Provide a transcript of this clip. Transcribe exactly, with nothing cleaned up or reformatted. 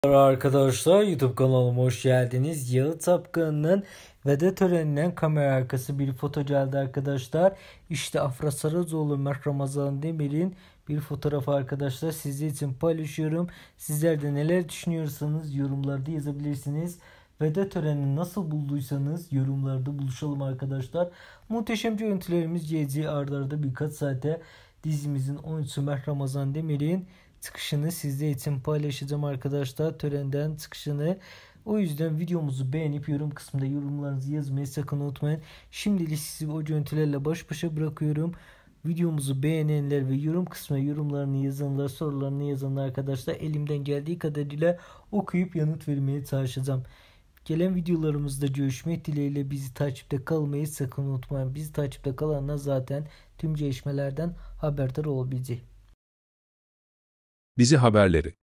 Merhaba arkadaşlar, YouTube kanalıma hoş geldiniz. Yalı Tapkanı'nın veda töreninden kamera arkası bir foto geldi arkadaşlar. İşte Afra Saracoğlu ve Ramazan Demir'in bir fotoğrafı arkadaşlar. Sizler için paylaşıyorum. Sizler de neler düşünüyorsanız yorumlarda yazabilirsiniz. Veda törenini nasıl bulduysanız yorumlarda buluşalım arkadaşlar. Muhteşem görüntülerimiz gelecek arda arda birkaç saate dizimizin oyuncusu Ramazan Demir'in çıkışını sizler için paylaşacağım arkadaşlar, törenden çıkışını. O yüzden videomuzu beğenip yorum kısmında yorumlarınızı yazmayı sakın unutmayın. Şimdilik sizi o görüntülerle baş başa bırakıyorum. Videomuzu beğenenler ve yorum kısmına yorumlarını yazanlar, sorularını yazanlar arkadaşlar, elimden geldiği kadarıyla okuyup yanıt vermeye çalışacağım. Gelen videolarımızda görüşmek dileğiyle. Bizi takipte kalmayı sakın unutmayın. Bizi takipte kalanlar zaten tüm gelişmelerden haberdar olabilecek. Dizi haberleri